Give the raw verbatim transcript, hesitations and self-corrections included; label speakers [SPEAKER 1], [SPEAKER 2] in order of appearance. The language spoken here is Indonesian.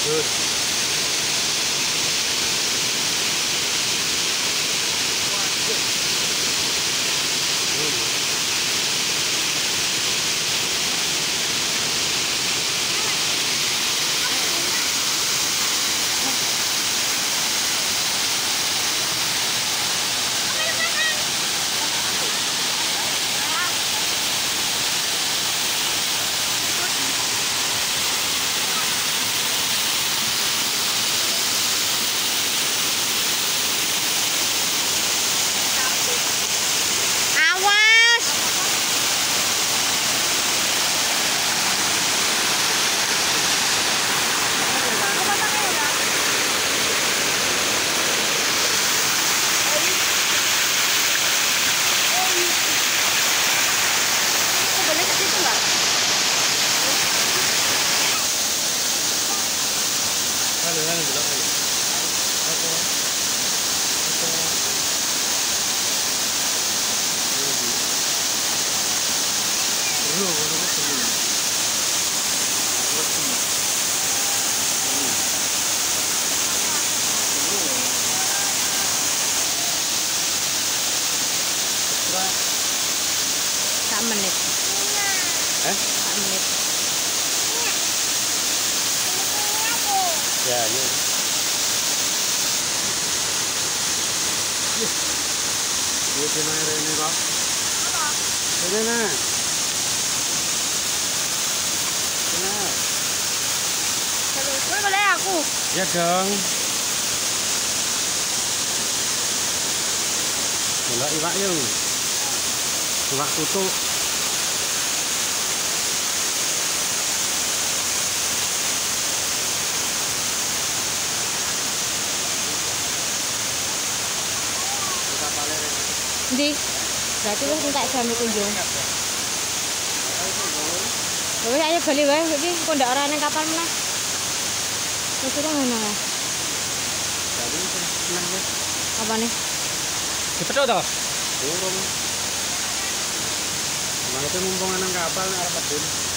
[SPEAKER 1] Good.
[SPEAKER 2] Sak menit.
[SPEAKER 1] Eh?
[SPEAKER 2] Sak menit.
[SPEAKER 1] Ya, ya. Ini di mana ini, Pak?
[SPEAKER 2] Apa?
[SPEAKER 1] Di mana? Benar.
[SPEAKER 2] Terus, gue boleh aku.
[SPEAKER 1] Ya dong. Delok iwak yo. Iwak tutuk.
[SPEAKER 2] Ndi? Berarti wis entek jam kunjung. Wis ayo bali wae iki kok ndak ora ning kapal meneh. Wis ora ngono wae. Apa nih?
[SPEAKER 1] Cepet toh? Turun. Nah, itu mumpung nang kapal arep